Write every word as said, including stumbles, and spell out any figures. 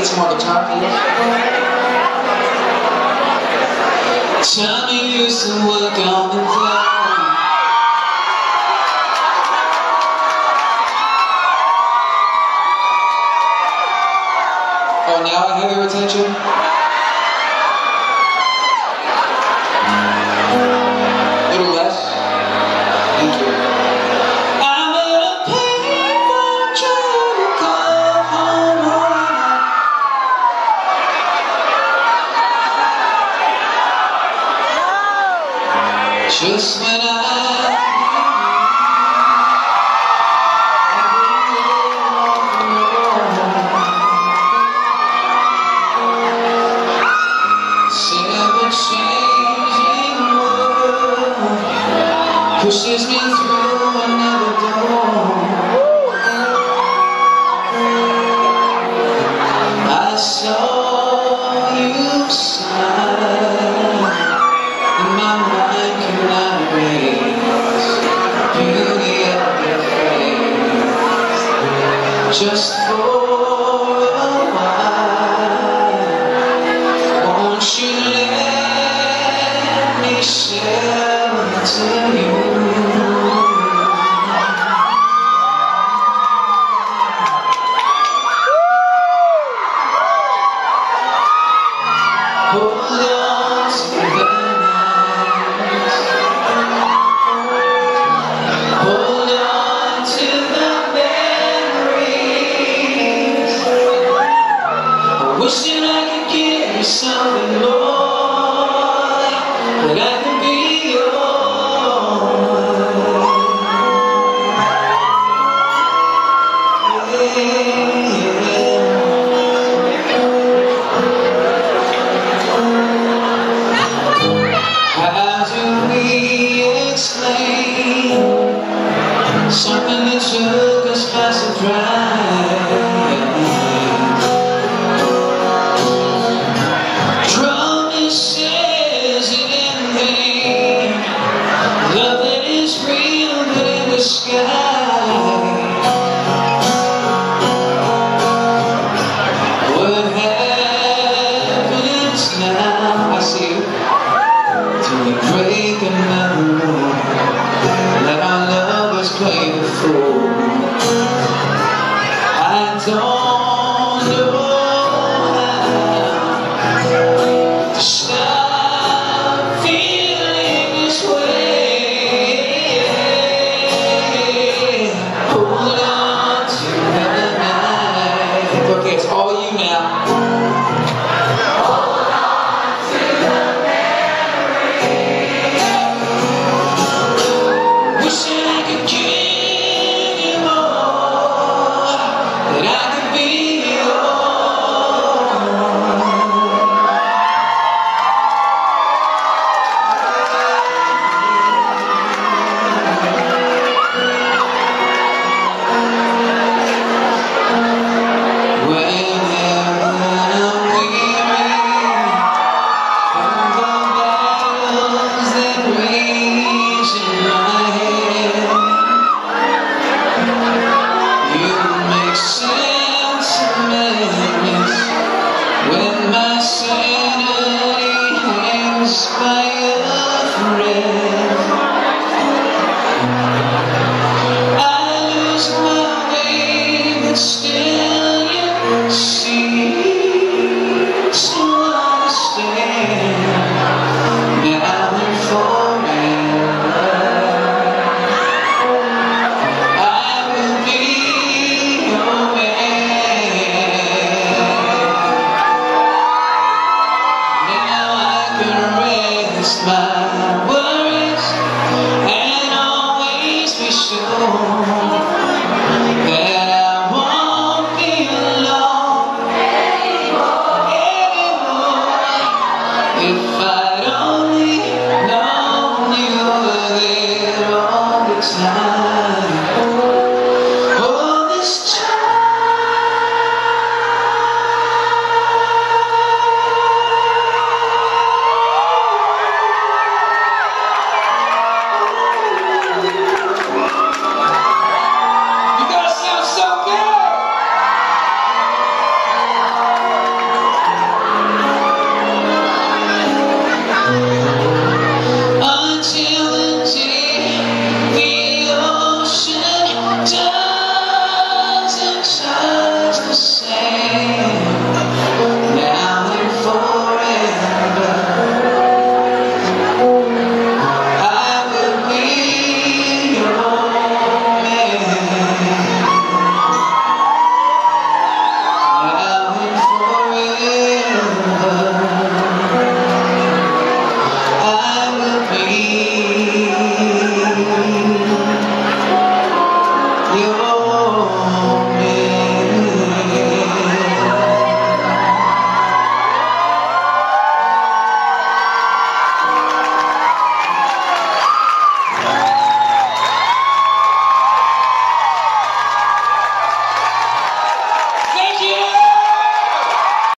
need some more guitar, please. Tell me you some work on the phone. Oh, now I have your attention? A little less? Thank you. I'm gonna pay for trying to come home right now. Just when I changing world pushes me through another door. I saw you smile, and my mind cannot erase the beauty of your face. Just for a while, won't you let me shelter you? Hold on to the night, hold on to the memories. I'm wishing I could give you something more, but I can be something that took us by surprise. Promises in vain, love that is real but in the sky. What happens now? I see you. Till we break another rule, let our lovers play the fool. Time